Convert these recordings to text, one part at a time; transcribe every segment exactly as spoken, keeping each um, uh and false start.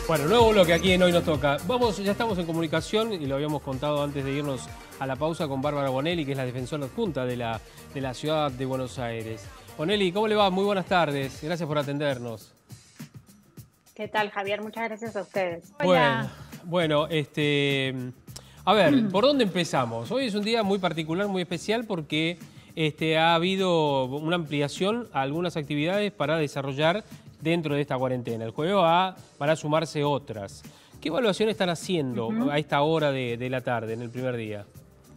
Bueno, nuevo bloque aquí en Hoy Nos Toca. Vamos, ya estamos en comunicación y lo habíamos contado antes de irnos a la pausa con Bárbara Bonelli, que es la defensora adjunta de la, de la ciudad de Buenos Aires. Bonelli, ¿cómo le va? Muy buenas tardes. Gracias por atendernos. ¿Qué tal, Javier? Muchas gracias a ustedes. Bueno, bueno, este, a ver, ¿por dónde empezamos? Hoy es un día muy particular, muy especial, porque este, ha habido una ampliación a algunas actividades para desarrollar dentro de esta cuarentena. El jueves va, van a sumarse otras. ¿Qué evaluación están haciendo uh-huh. a esta hora de, de la tarde, en el primer día?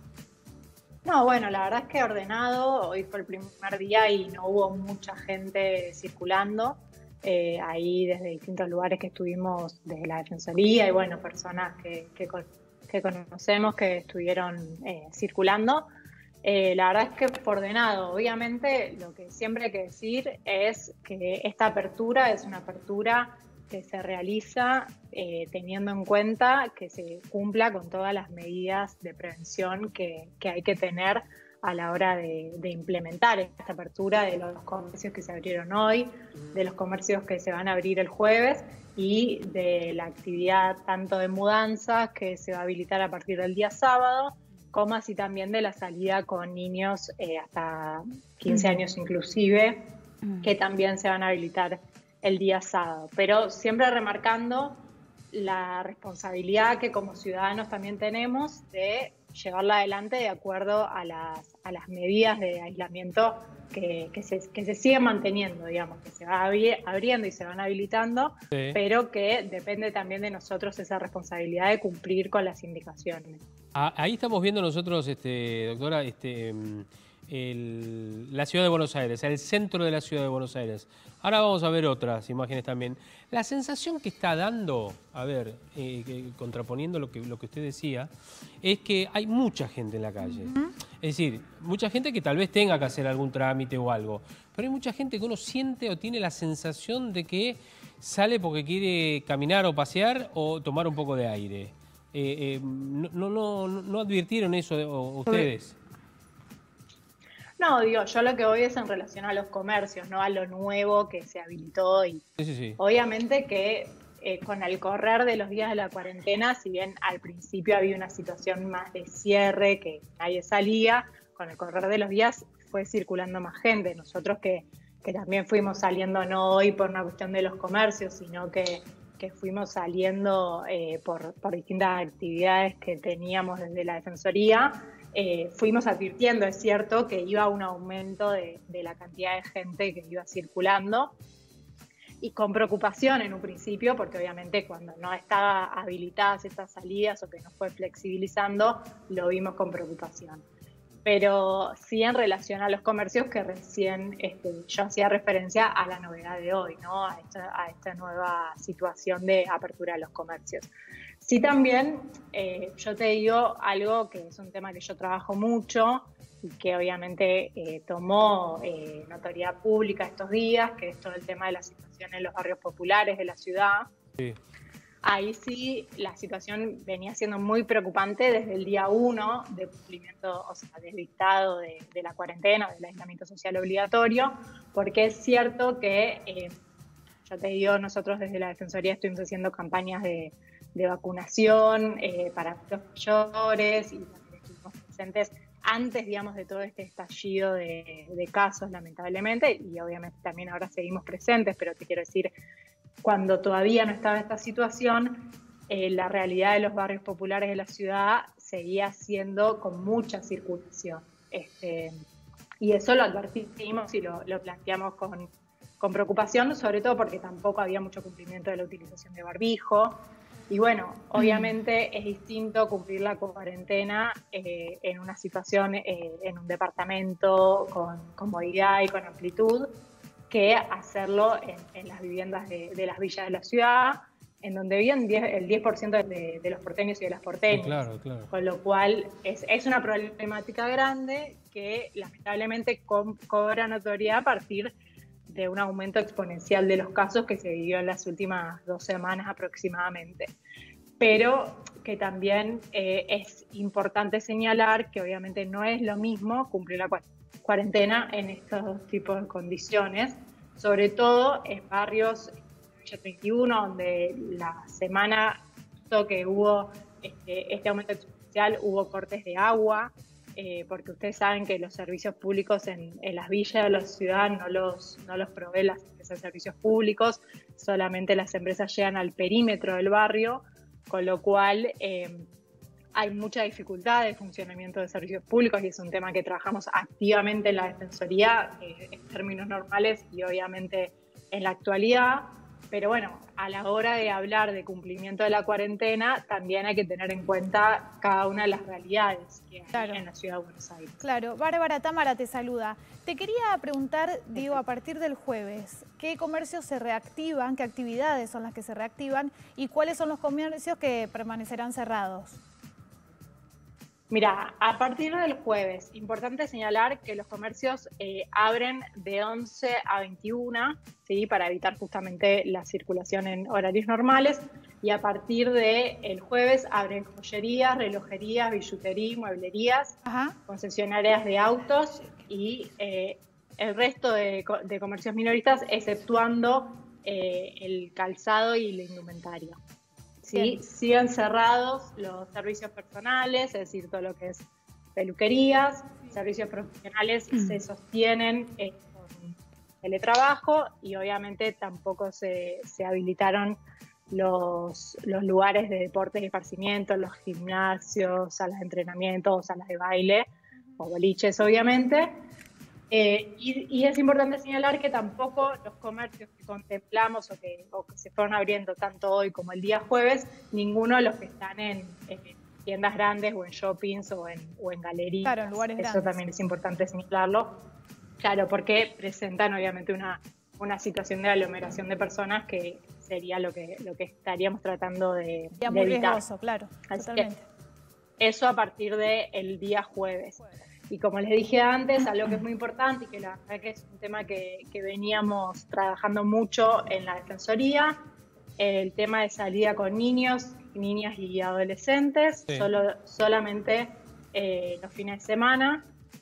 No, bueno, la verdad es que ordenado. Hoy fue el primer día y no hubo mucha gente circulando. Eh, ahí desde distintos lugares que estuvimos, desde la Defensoría y bueno, personas que, que, que conocemos que estuvieron eh, circulando. Eh, la verdad es que fue ordenado. Obviamente lo que siempre hay que decir es que esta apertura es una apertura que se realiza eh, teniendo en cuenta que se cumpla con todas las medidas de prevención que, que hay que tener a la hora de, de implementar esta apertura de los comercios que se abrieron hoy, de los comercios que se van a abrir el jueves y de la actividad tanto de mudanzas que se va a habilitar a partir del día sábado, como así también de la salida con niños eh, hasta quince años inclusive, que también se van a habilitar el día sábado. Pero siempre remarcando la responsabilidad que como ciudadanos también tenemos de llevarla adelante de acuerdo a las, a las medidas de aislamiento que, que, se, que se siguen manteniendo, digamos, que se va abriendo y se van habilitando, sí. Pero que depende también de nosotros esa responsabilidad de cumplir con las indicaciones. Ah, ahí estamos viendo nosotros, este, doctora, este, el, la ciudad de Buenos Aires, el centro de la ciudad de Buenos Aires. Ahora vamos a ver otras imágenes también. La sensación que está dando, a ver, eh, que, contraponiendo lo que, lo que usted decía, es que hay mucha gente en la calle. Uh-huh. Es decir, mucha gente que tal vez tenga que hacer algún trámite o algo, pero hay mucha gente que uno siente o tiene la sensación de que sale porque quiere caminar o pasear o tomar un poco de aire. Eh, eh, no, no, no, ¿No advirtieron eso ustedes? No, digo, yo lo que voy es en relación a los comercios, no a lo nuevo que se habilitó hoy. Sí, sí, sí. Obviamente que eh, con el correr de los días de la cuarentena, si bien al principio había una situación más de cierre, que nadie salía, con el correr de los días fue circulando más gente. Nosotros que, que también fuimos saliendo no hoy por una cuestión de los comercios, sino que, que fuimos saliendo eh, por, por distintas actividades que teníamos desde la Defensoría, Eh, fuimos advirtiendo, es cierto, que iba un aumento de, de la cantidad de gente que iba circulando y con preocupación en un principio, porque obviamente cuando no estaban habilitadas estas salidas o que no fue flexibilizando, lo vimos con preocupación. Pero sí en relación a los comercios que recién este, yo hacía referencia a la novedad de hoy, ¿no? a, esta, a esta nueva situación de apertura de los comercios. Sí también, eh, yo te digo algo que es un tema que yo trabajo mucho y que obviamente eh, tomó eh, notoriedad pública estos días, que es todo el tema de la situación en los barrios populares de la ciudad. Sí. Ahí sí la situación venía siendo muy preocupante desde el día uno de cumplimiento, o sea, del dictado de, de la cuarentena, del aislamiento social obligatorio, porque es cierto que, eh, yo te digo, nosotros desde la Defensoría estuvimos haciendo campañas de de vacunación eh, para los mayores y también estuvimos presentes antes, digamos, de todo este estallido de, de casos, lamentablemente, y obviamente también ahora seguimos presentes, pero te quiero decir, cuando todavía no estaba esta situación, eh, la realidad de los barrios populares de la ciudad seguía siendo con mucha circulación. Este, y eso lo advertimos y lo, lo planteamos con, con preocupación, sobre todo porque tampoco había mucho cumplimiento de la utilización de barbijo. Y bueno, obviamente es distinto cumplir la cuarentena eh, en una situación, eh, en un departamento con comodidad y con amplitud, que hacerlo en, en las viviendas de, de las villas de la ciudad, en donde viven el diez por ciento de, de los porteños y de las porteñas. Sí, claro, claro. Con lo cual es, es una problemática grande que lamentablemente co cobra notoriedad a partir de un aumento exponencial de los casos que se vivió en las últimas dos semanas aproximadamente. Pero que también eh, es importante señalar que obviamente no es lo mismo cumplir la cuarentena en estos tipos de condiciones, sobre todo en barrios Villa treinta y uno, donde la semana que hubo este, este aumento exponencial, hubo cortes de agua, eh, porque ustedes saben que los servicios públicos en, en las villas de la ciudad no los, no los proveen las empresas de servicios públicos, solamente las empresas llegan al perímetro del barrio, con lo cual eh, hay mucha dificultad de funcionamiento de servicios públicos y es un tema que trabajamos activamente en la Defensoría, eh, en términos normales y obviamente en la actualidad. Pero bueno, a la hora de hablar de cumplimiento de la cuarentena, también hay que tener en cuenta cada una de las realidades que hay claro. en la Ciudad de Buenos Aires. Claro. Bárbara, Tamara te saluda. Te quería preguntar, digo, a partir del jueves, ¿qué comercios se reactivan, qué actividades son las que se reactivan y cuáles son los comercios que permanecerán cerrados? Mira, a partir del jueves, importante señalar que los comercios eh, abren de once a veintiuna, ¿sí? Para evitar justamente la circulación en horarios normales. Y a partir del jueves abren joyerías, relojerías, billutería, mueblerías, Ajá. concesionarias de autos y eh, el resto de, de comercios minoristas, exceptuando eh, el calzado y la indumentaria. ¿Sí? Siguen cerrados los servicios personales, es decir, todo lo que es peluquerías, servicios profesionales mm. se sostienen eh, con teletrabajo y obviamente tampoco se, se habilitaron los, los lugares de deportes y esparcimiento, los gimnasios, salas de entrenamiento, salas de baile o boliches obviamente. Eh, y, y es importante señalar que tampoco los comercios que contemplamos o que, o que se fueron abriendo tanto hoy como el día jueves, ninguno de los que están en, en tiendas grandes o en shoppings o en, o en galerías. Claro, en lugares Eso grandes. También es importante señalarlo. Claro, porque presentan obviamente una, una situación de aglomeración de personas que sería lo que, lo que estaríamos tratando de, sería de muy evitar. riesgoso, claro, Así totalmente. Eso a partir del día jueves. Y como les dije antes, algo que es muy importante y que la verdad que es un tema que, que veníamos trabajando mucho en la Defensoría, el tema de salida con niños, niñas y adolescentes, sí. solo, solamente eh, los fines de semana,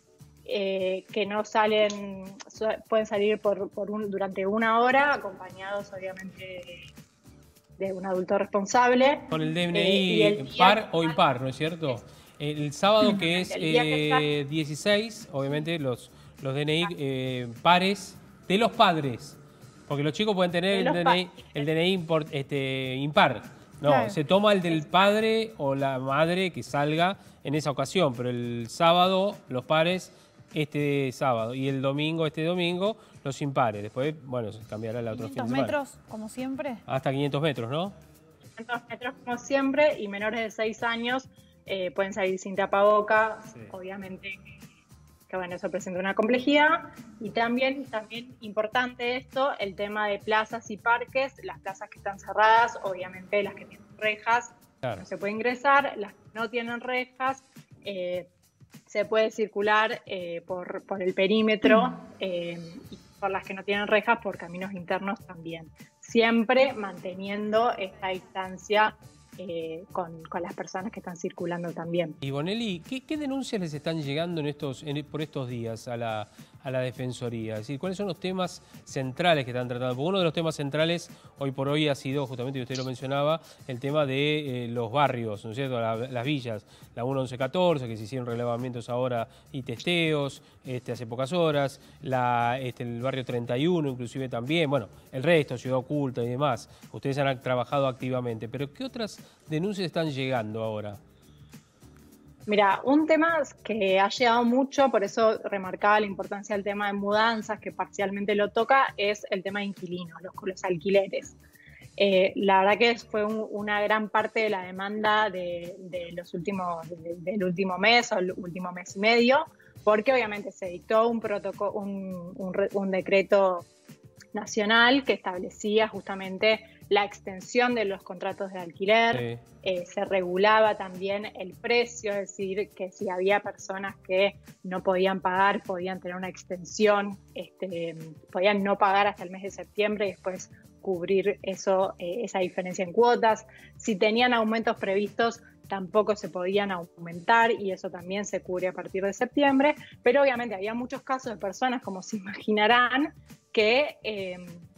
eh, que no salen, so, pueden salir por, por un, durante una hora, acompañados obviamente de, de un adulto responsable. Con el D N I eh, el par o impar, ¿no es cierto? El sábado, que es eh, dieciséis, obviamente los, los D N I eh, pares de los padres. Porque los chicos pueden tener el D N I, el D N I import, este, impar. No, claro. Se toma el del padre o la madre que salga en esa ocasión. Pero el sábado, los pares este sábado. Y el domingo, este domingo, los impares. Después, bueno, se cambiará la otra fin de semana. ¿quinientos metros, como siempre? Hasta quinientos metros, ¿no? quinientos metros, como siempre, y menores de seis años. Eh, pueden salir sin tapaboca, sí. Obviamente que bueno, eso presenta una complejidad. Y también, también importante esto, el tema de plazas y parques, las plazas que están cerradas, obviamente las que tienen rejas, claro. No se puede ingresar, las que no tienen rejas, eh, se puede circular eh, por, por el perímetro, mm. eh, y por las que no tienen rejas, por caminos internos también. Siempre manteniendo esta distancia Eh, con, con las personas que están circulando también. Y Bonelli, ¿qué, qué denuncias les están llegando en estos, en, por estos días a la, a la Defensoría? Es decir, ¿cuáles son los temas centrales que están tratando? Porque uno de los temas centrales hoy por hoy ha sido, justamente, y usted lo mencionaba, el tema de eh, los barrios, ¿no es cierto? La, las villas, la uno once catorce, que se hicieron relevamientos ahora y testeos este, hace pocas horas, la, este, el barrio treinta y uno inclusive también, bueno, el resto, Ciudad Oculta y demás. Ustedes han trabajado activamente, pero ¿qué otras denuncias están llegando ahora? Mira, un tema que ha llegado mucho, por eso remarcaba la importancia del tema de mudanzas, que parcialmente lo toca, es el tema de inquilinos, los, los alquileres. Eh, la verdad que fue un, una gran parte de la demanda de, de los últimos, de, del último mes o el último mes y medio, porque obviamente se dictó un protocolo, un, un, un decreto nacional que establecía justamente la extensión de los contratos de alquiler, sí. eh, se regulaba también el precio, es decir, que si había personas que no podían pagar, podían tener una extensión, este, podían no pagar hasta el mes de septiembre y después cubrir eso, eh, esa diferencia en cuotas. Si tenían aumentos previstos, tampoco se podían aumentar y eso también se cubre a partir de septiembre, pero obviamente había muchos casos de personas, como se imaginarán, que eh,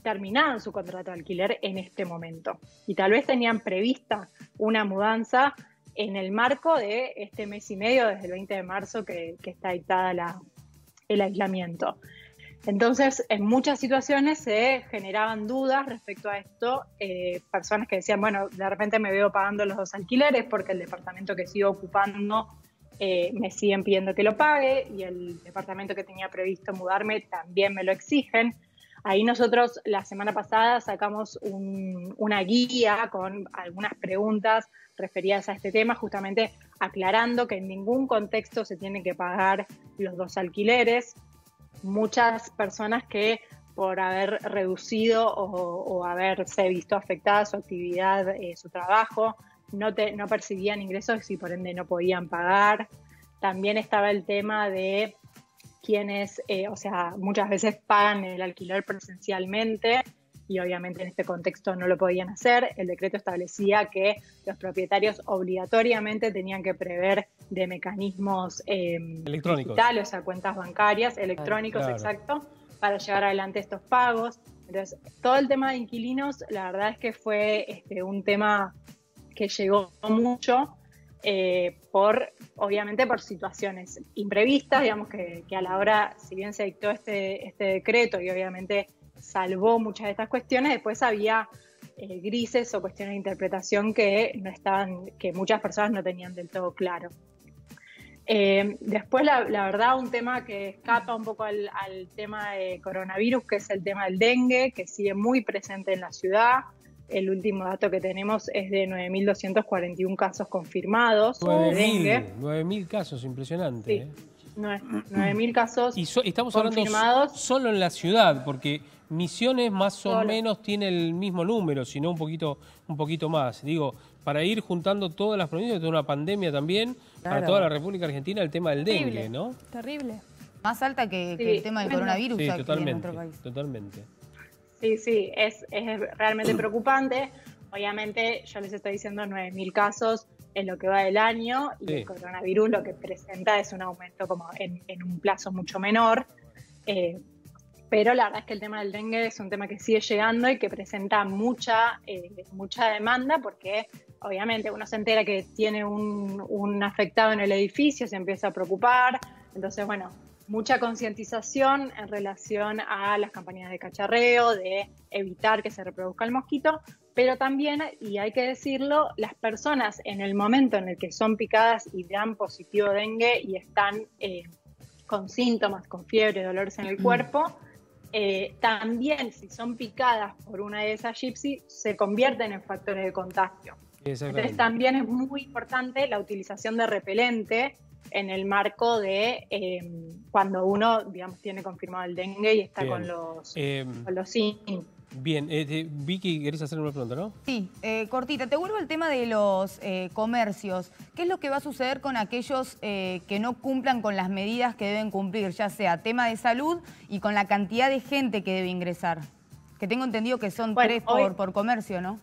terminaban su contrato de alquiler en este momento. Y tal vez tenían prevista una mudanza en el marco de este mes y medio, desde el veinte de marzo, que, que está dictada la, el aislamiento. Entonces, en muchas situaciones se generaban dudas respecto a esto, eh, personas que decían, bueno, de repente me veo pagando los dos alquileres porque el departamento que sigo ocupando eh, me siguen pidiendo que lo pague y el departamento que tenía previsto mudarme también me lo exigen. Ahí nosotros la semana pasada sacamos un, una guía con algunas preguntas referidas a este tema, justamente aclarando que en ningún contexto se tienen que pagar los dos alquileres. Muchas personas que por haber reducido o, o haberse visto afectada su actividad, eh, su trabajo, no, te, no percibían ingresos y por ende no podían pagar. También estaba el tema de quienes, eh, o sea, muchas veces pagan el alquiler presencialmente y obviamente en este contexto no lo podían hacer. El decreto establecía que los propietarios obligatoriamente tenían que prever de mecanismos eh, electrónicos, digitales, o sea, cuentas bancarias, electrónicos, claro. Exacto, para llevar adelante estos pagos. Entonces, todo el tema de inquilinos, la verdad es que fue este, un tema que llegó mucho, eh, por, obviamente por situaciones imprevistas, digamos que, que a la hora, si bien se dictó este, este decreto y obviamente salvó muchas de estas cuestiones, después había eh, grises o cuestiones de interpretación que no estaban, que muchas personas no tenían del todo claro. Eh, después, la, la verdad, un tema que escapa un poco al, al tema de coronavirus, que es el tema del dengue, que sigue muy presente en la ciudad. El último dato que tenemos es de nueve mil doscientos cuarenta y uno casos confirmados de dengue. nueve mil casos, impresionante. Sí, ¿eh? nueve mil casos y so, estamos confirmados. hablando solo en la ciudad, porque Misiones más o Solo. menos tiene el mismo número, sino un poquito, un poquito más. Digo, para ir juntando todas las provincias, de una pandemia también, claro, para toda la República Argentina, el tema del Terrible, dengue, ¿no? Terrible. Más alta que, Sí, que el tema del coronavirus sí, aquí totalmente, en nuestro país. Totalmente. Sí, sí, es, es realmente preocupante. Obviamente, yo les estoy diciendo nueve mil casos en lo que va del año y sí, el coronavirus lo que presenta es un aumento como en, en un plazo mucho menor. Eh, pero la verdad es que el tema del dengue es un tema que sigue llegando y que presenta mucha, eh, mucha demanda porque obviamente uno se entera que tiene un, un afectado en el edificio, se empieza a preocupar. Entonces, bueno, mucha concientización en relación a las campañas de cacharreo, de evitar que se reproduzca el mosquito, pero también, y hay que decirlo, las personas en el momento en el que son picadas y dan positivo dengue y están eh, con síntomas, con fiebre, dolores en el cuerpo, eh, también si son picadas por una de esas gypsy, se convierten en factores de contagio. Entonces también es muy importante la utilización de repelente en el marco de eh, cuando uno, digamos, tiene confirmado el dengue y está con los, eh, con los síntomas. Bien, eh, Vicky, ¿querés hacer una pregunta, no? Sí, eh, cortita. Te vuelvo al tema de los eh, comercios. ¿Qué es lo que va a suceder con aquellos eh, que no cumplan con las medidas que deben cumplir, ya sea tema de salud y con la cantidad de gente que debe ingresar? Que tengo entendido que son bueno, tres hoy, por, por comercio, ¿no?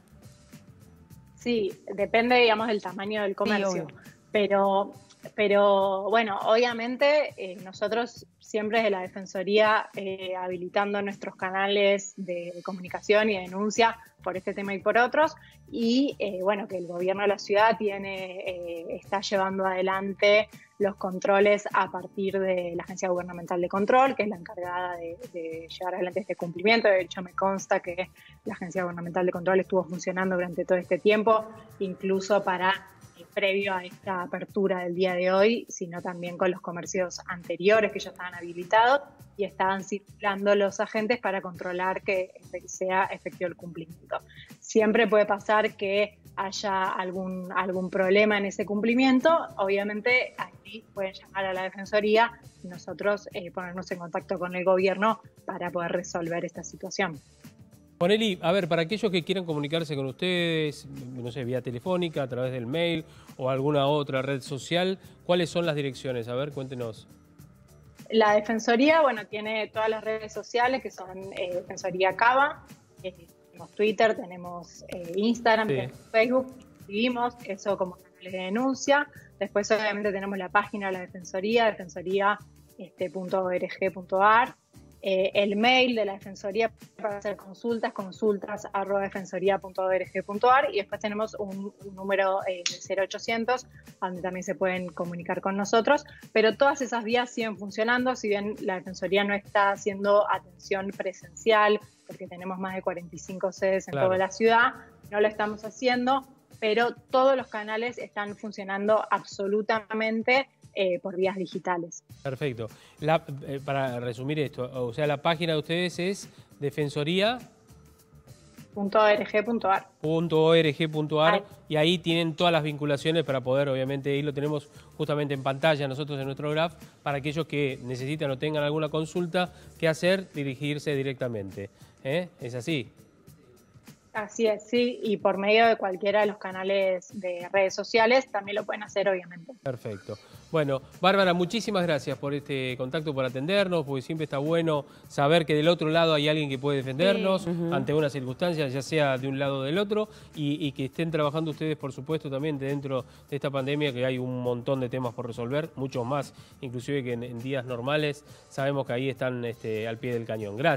Sí, depende, digamos, del tamaño del comercio. Sí, pero... Pero bueno, obviamente eh, nosotros siempre desde la Defensoría eh, habilitando nuestros canales de, de comunicación y de denuncia por este tema y por otros, y eh, bueno, que el gobierno de la ciudad tiene, eh, está llevando adelante los controles a partir de la Agencia Gubernamental de Control, que es la encargada de, de llevar adelante este cumplimiento. De hecho, me consta que la Agencia Gubernamental de Control estuvo funcionando durante todo este tiempo, incluso para... previo a esta apertura del día de hoy, sino también con los comercios anteriores que ya estaban habilitados y estaban circulando los agentes para controlar que sea efectivo el cumplimiento. Siempre puede pasar que haya algún, algún problema en ese cumplimiento, obviamente aquí pueden llamar a la Defensoría y nosotros eh, ponernos en contacto con el gobierno para poder resolver esta situación. Poneli, a ver, para aquellos que quieran comunicarse con ustedes, no sé, vía telefónica, a través del mail o alguna otra red social, ¿cuáles son las direcciones? A ver, cuéntenos. La Defensoría, bueno, tiene todas las redes sociales que son eh, Defensoría Cava, eh, tenemos Twitter, tenemos eh, Instagram, sí, tenemos Facebook, seguimos eso como canales de denuncia. Después obviamente tenemos la página de la Defensoría, defensoría punto org punto ar. Eh, el mail de la Defensoría para hacer consultas, consultas arroba defensoría punto org punto ar, y después tenemos un, un número eh, de cero ochocientos, donde también se pueden comunicar con nosotros, pero todas esas vías siguen funcionando, si bien la Defensoría no está haciendo atención presencial, porque tenemos más de cuarenta y cinco sedes en Claro. toda la ciudad, no lo estamos haciendo, pero todos los canales están funcionando absolutamente Eh, por vías digitales. Perfecto. La, eh, para resumir esto, o sea, la página de ustedes es defensoría punto org punto ar. .org punto ar Ahí. y ahí tienen todas las vinculaciones para poder, obviamente, ahí lo tenemos justamente en pantalla nosotros en nuestro graph, para aquellos que necesitan o tengan alguna consulta, ¿qué hacer? Dirigirse directamente. ¿Eh? ¿Es así? Así es, sí, y por medio de cualquiera de los canales de redes sociales también lo pueden hacer, obviamente. Perfecto. Bueno, Bárbara, muchísimas gracias por este contacto, por atendernos, porque siempre está bueno saber que del otro lado hay alguien que puede defendernos Sí. uh-huh. ante una circunstancia, ya sea de un lado o del otro, y, y que estén trabajando ustedes, por supuesto, también dentro de esta pandemia, que hay un montón de temas por resolver, muchos más, inclusive que en, en días normales, sabemos que ahí están este, al pie del cañón. Gracias.